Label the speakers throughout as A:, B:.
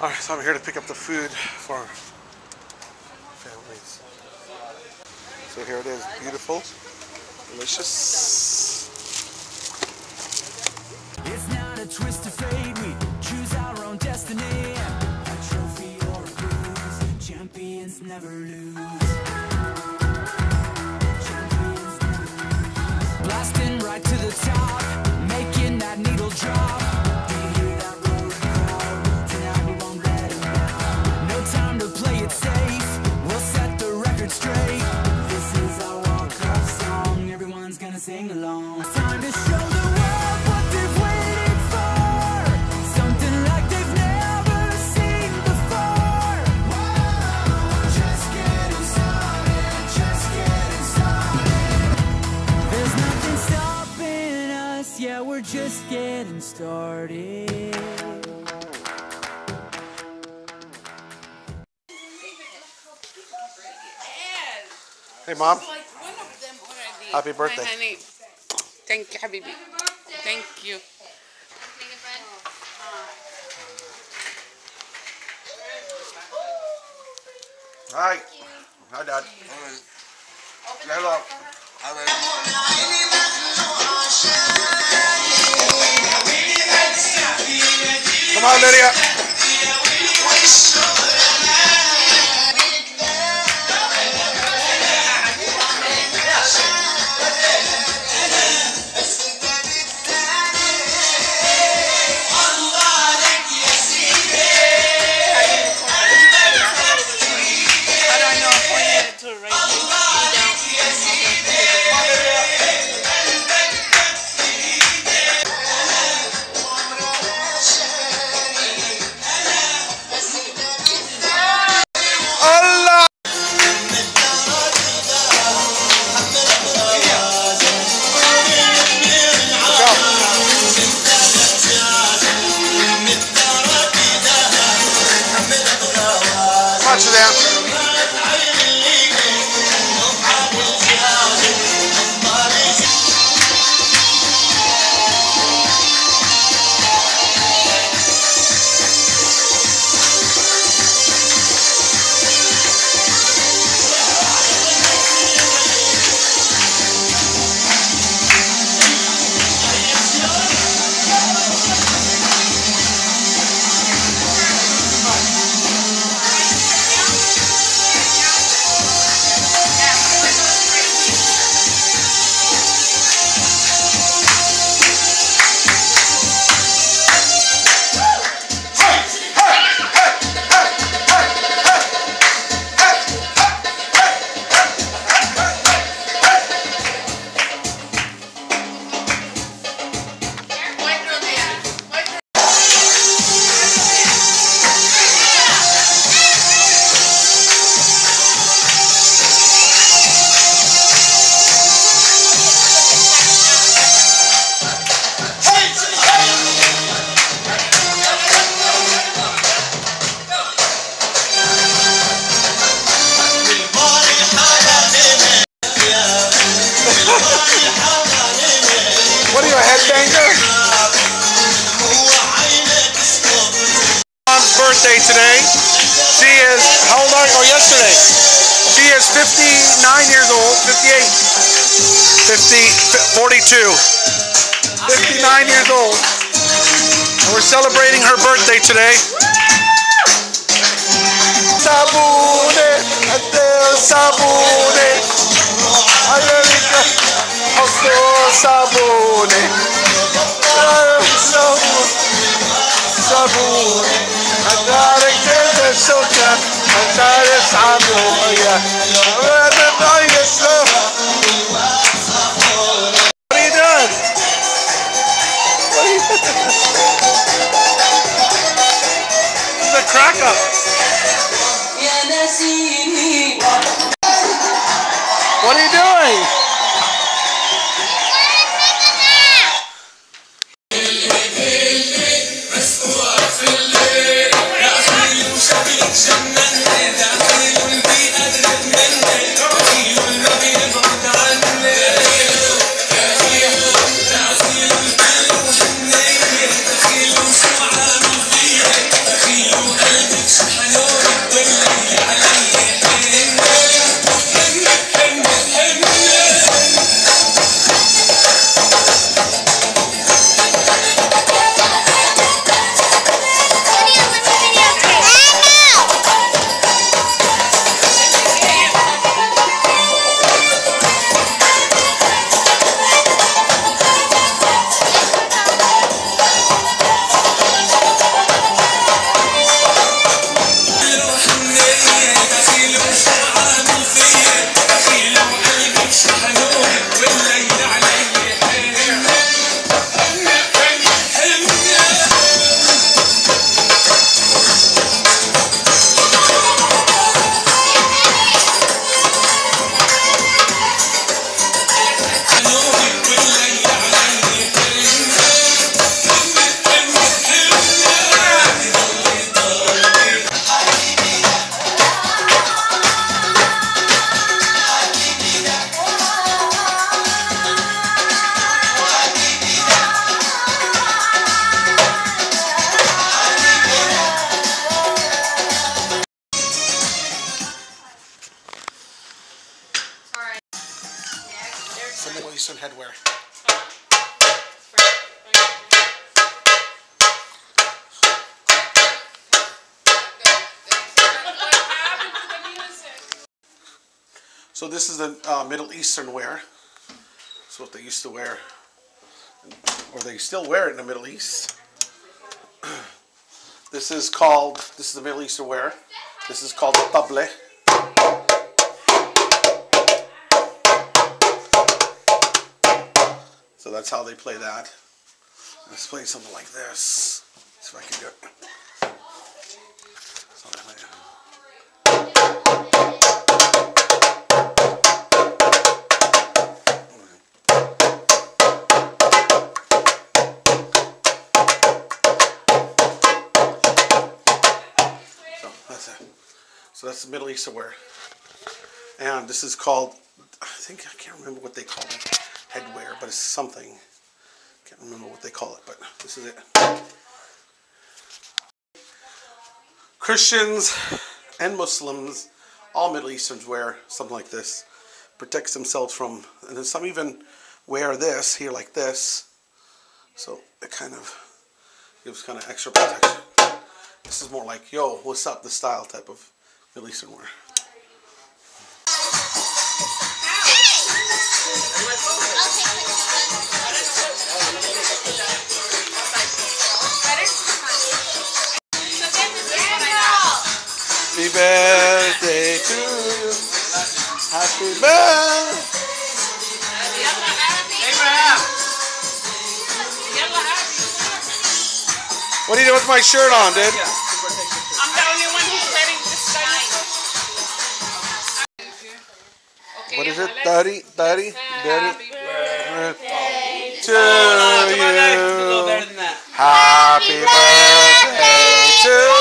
A: Alright, so I'm here to pick up the food for families. So here it is, beautiful, delicious.
B: It's not a twist of fate, we choose our own destiny. A trophy or a bruise, champions never lose. Champions never lose. Blasting right to the top, making that needle drop. Do you hear that roaring crowd? Tonight we won't let it down. No time to play it safe, we'll set the record straight. This is our walk-up song, everyone's gonna sing along. Time to show the world what they've waited for, something like they've never seen before. Whoa, just getting started, just getting started. There's nothing stopping us, yeah, we're just getting started.
A: Hey Mom,
C: Like one of them already.
A: happy birthday.
C: Hi, honey. Thank you, Habibi. Thank you.
A: Hi. Hi Dad. Hello. Come on Lydia. Watch it down. What are you, a headbanger? Mom's birthday today. She is, how old are you? Oh, yesterday. She is 59 years old, 58, 42, 59 years old. And we're celebrating her birthday today. Sabune, Adele Sabune. Sabune, sabune, أدارك تنسوك أدارك صابونة وأنا ضايق له. What are you doing? This is a crack up. What are you doing? headwear. So this is the Middle Eastern wear. It's what they used to wear, or they still wear it in the Middle East. This is the Middle Eastern wear. This is called the table. So that's how they play that. Let's play something like this. See if I can do it. Something like that. So that's the Middle Eastern wear. And this is called, I can't remember what they call it, headwear, but it's something. Can't remember what they call it, but this is it. Christians and Muslims, all Middle Easterns wear something like this. Protects themselves from, and then some even wear this here like this. So it kind of gives kind of extra protection. This is more like, yo, what's up, the style type of Middle Eastern wear. Happy birthday to you. Happy birthday. What are you doing with my shirt on, dude?
C: I'm the only one who's wearing this style. Okay,
A: What is it?
C: let's-
A: 30?
C: Happy birthday
A: To you. Happy birthday to you.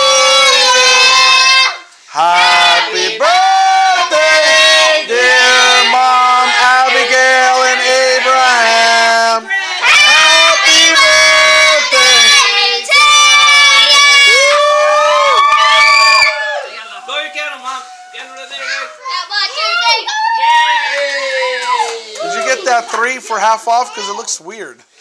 A: Happy birthday, dear Mom, Abigail, and Abraham. Happy birthday to you.
D: Blow your candle, Mom. Candle right there, guys.
A: Did you get that 3 for half off? Because it looks weird.